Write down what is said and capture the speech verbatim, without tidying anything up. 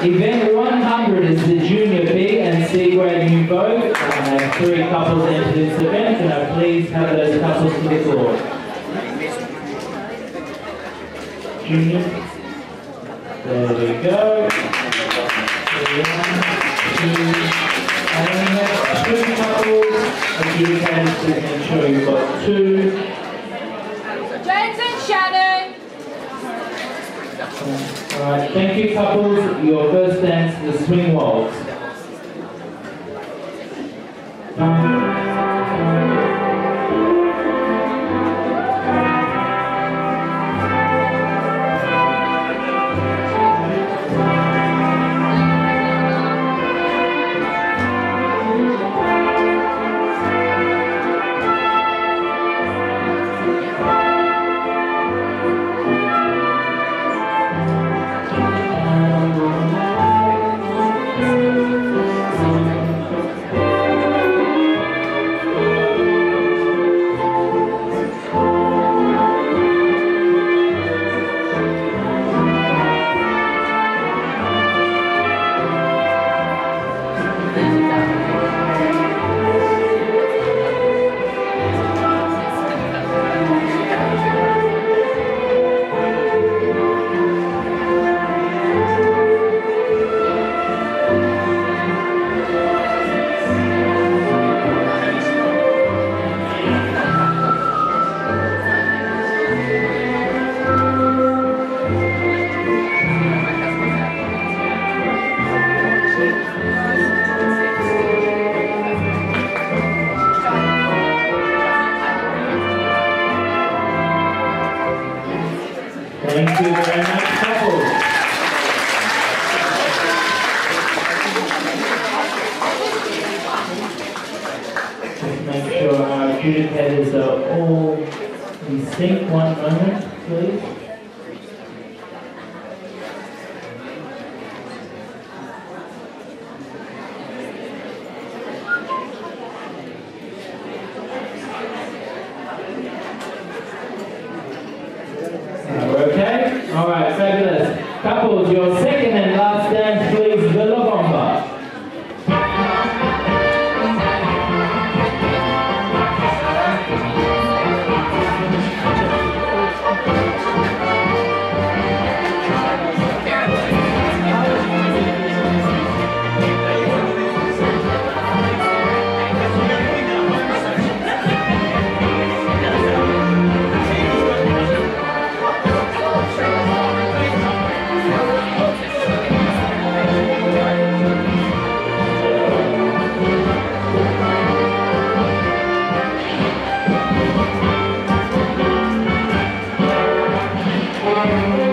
Event one hundred is the Junior B and C grade new Vogue. I have three couples into this event, and I please have those couples to the floor. Junior. There we go. One, two, and then we have two couples adjudicated to ensure you've got two. James and Shannon. Alright, thank you couples. Your first dance, the swing waltz. Thank you very much, couples. Just make sure our adjudicators are all in sync. One moment, please. Okay? Alright, fabulous. Couples, your second and last dance, please, the La Bomba. Thank you.